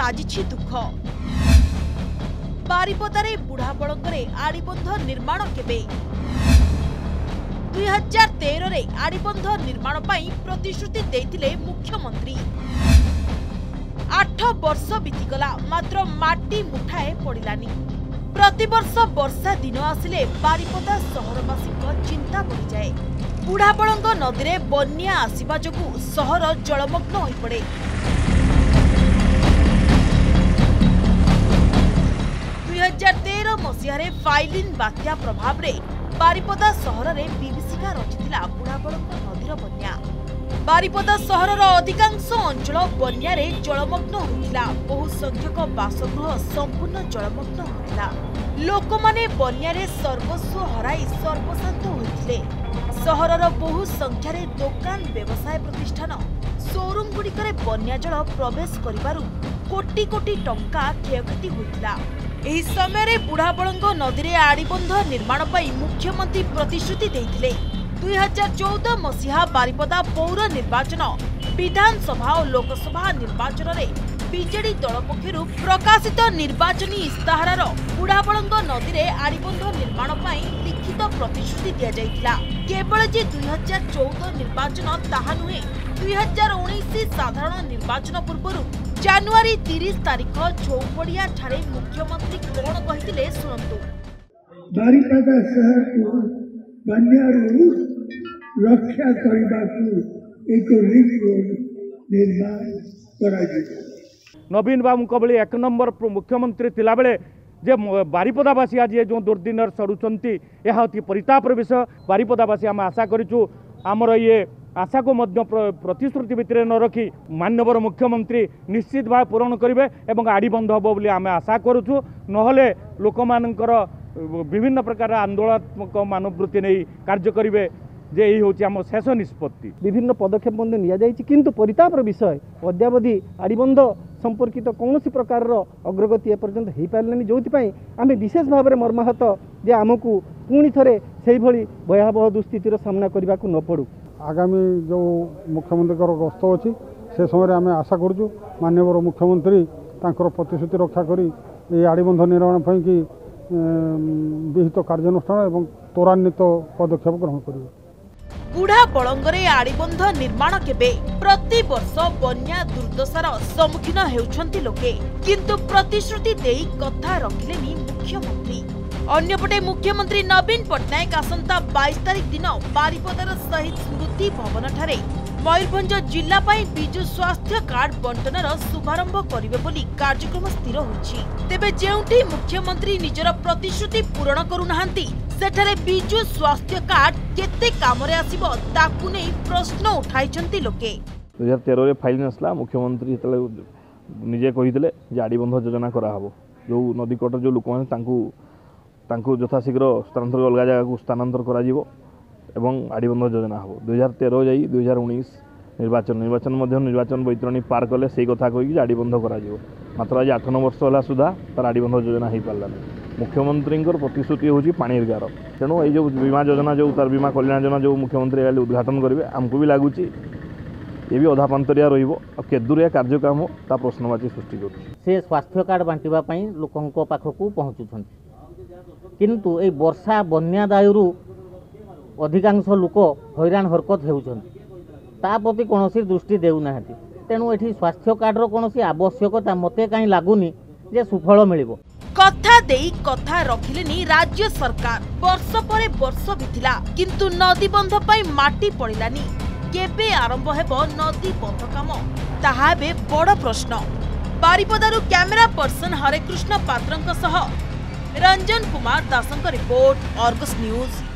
माजिछि दुख। बारिपदारे बुढ़ा बलंगरे आड़ीबंध निर्माण केबे? 2013 रे आड़ीबंध निर्माण पाई प्रतिश्रुति देथिले मुख्यमंत्री। 8 वर्ष बीतीगला मात्र माटी मुठाए पड़िलानी। प्रतिवर्ष वर्षा दिन आसिले बारिपदा सहरवासी चिंता बढ़ी जाए। बुढ़ाबलंग नदी में बन्या आसिबा जोगु सहर जलमग्न होई पड़े। 2013 मसीहारे फाइलिन बात्या प्रभाव रे बारिपदा सहर में विभीषिका रचिथिला बुढ़ाबलंग नदीर बन्या। बारिपदा सहरर अधिकांश अंचल बन्या रे जलमग्न होइथिला। बहु संख्यक बासगृह संपूर्ण जलमग्न होइथिला। लोकमाने बन्या रे सर्वस्व हराई सर्वशांत होइथिले। सहरर बहु संख्यार दुकान व्यवसाय प्रतिष्ठान शोरूम गुड़िकरे बन्या जल प्रवेश करिबारु कोटी कोटी टंका क्षयक्षति होइथिला। एही समय बुढ़ाबलंग नदी में आड़ीबंध निर्माण पाई मुख्यमंत्री प्रतिश्रुति देइथिले। 2014 मसीहा बारिपदा पौर निर्वाचन विधानसभा और लोकसभा निर्वाचन में बीजेडी दल पक्षरु प्रकाशित निर्वाचनी इस्ताहार बुढ़ाबलंग नदी में आड़ीबंध निर्माण पाई लिखित प्रतिश्रुति दिया जाइथिला। केवल जे 2014 निर्वाचन ताहा नुहे, 2019 साधारण निर्वाचन पूर्व जनवरी 30 तारीख चौपड़िया ठारे मुख्यमंत्री कोन कहिथिले सुनंतु। बारिपदा शहर को बन्यारू रक्षा करबाकू एक रिंग रोड निर्माण कराଯିବ। नवीन बाबू भली 1 नंबर मुख्यमंत्री थिला बेले जे बारिपदावासी आज जो दुर्दिन सड़ुंट यह अति परितापर विषय। बारिपदावासी आम आशा करूँ आमर ये आशा को मध्य प्रतिश्रुति भितर न रखी माननीय मुख्यमंत्री निश्चित भाव पूरण करेंगे और आड़ीबंध हम बोली आम आशा करूँ। नहले लोक मानकर विभिन्न प्रकार आंदोलनात्मक मनोवृत्ति नहीं कार्य करेंगे जे यही हूँ आम शेष निष्पत्ति। विभिन्न पदक्षेप किंतु परितापर विषय अद्यावधि आड़ीबंध संपर्कित कौन प्रकार अग्रगति एपर्यंत हो पारानी, जो आम विशेष भाव में मर्माहत जे आमको पुणी थे से भयावह दुस्थितिर सामना करने को न पड़ू। आगामी जो मुख्यमंत्री गस्त अच्छी से समय आम आशा करूँ माननीय मुख्यमंत्री तांकर प्रतिश्रुति रक्षा करी ये आड़ीबंध निर्माण कि विहित कार्यानुष्ठान एवं त्वरान्वित पदक्षेप ग्रहण करेंगे। बुढ़ा बलंगरे आड़ीबंध निर्माण केबे? प्रति वर्ष बन्या दुर्दशार सम्मुखीन हेउछंती लोके, किंतु प्रतिश्रुति देई कथा रखिलेनी मुख्यमंत्री। अन्यपटे मुख्यमंत्री नवीन पट्टनायक आसंता 22 तारीख दिन बारिपदार शहीद स्मृति भवन ठारे मयूरभंज जिला पाई बिजु स्वास्थ्य कार्ड बंटनर शुभारंभ करिवे बोली कार्यक्रम स्थिर होइछि। तेबे जेउठी मुख्यमंत्री निजर प्रतिश्रुति पूरण करुनाहांती सेठारे बिजु स्वास्थ्य कार्ड केते कामरे आसीबो ताकु नै प्रश्न उठाइछंती लोके। 2013 रे फाइल नसला मुख्यमंत्री तले निजे कहितले जे आड़ीबंध योजना करा हबो। जो नदी कटर जो लोक माने तांकु यथाशीघ्र स्थानांतर अलग जगह को स्थानांतर करा जिवो एवं आड़ीबंध योजना हम 2013 जाई 2019 निर्वाचन बैतरणी पार कले से कथा कही आड़ीबंध कर मात्र आज 8 वर्ष है सुधा तार आड़ीबंध योजना हो पारानी। मुख्यमंत्री प्रतिश्रुति हूँ पानी गार। तेणु ये जो बीमा योजना जो तार बीमा कल्याण योजना जो मुख्यमंत्री उद्घाटन करेंगे आमको भी लगुच ये भी अधा पांतरिया रदूरिया कार्यक्रम ता प्रश्नवाची सृष्टि कर स्वास्थ्य कार्ड बांटापी लोकों पाखक पहुँचुं किंतु ये वर्षा बन्या दायु अधिकांश लोक हैरान हरकत होती कौन दृष्टि देना। तेणु ये स्वास्थ्य कार्डर कौन आवश्यकता मते कहीं लगुनि जे सुफल मिल कथा देई कथा रखिलेनी राज्य सरकार। वर्ष पर वर्ष बीतिला किंतु नदी बंध पाई माटी पड़िलानी। केबे आरंभ हेबो नदी बंध काम ताहा बे बड़ प्रश्न। बारिपदारु कैमेरा पर्सन हरे कृष्ण पात्रंक सह रंजन कुमार दासंक रिपोर्ट, आर्गस न्यूज।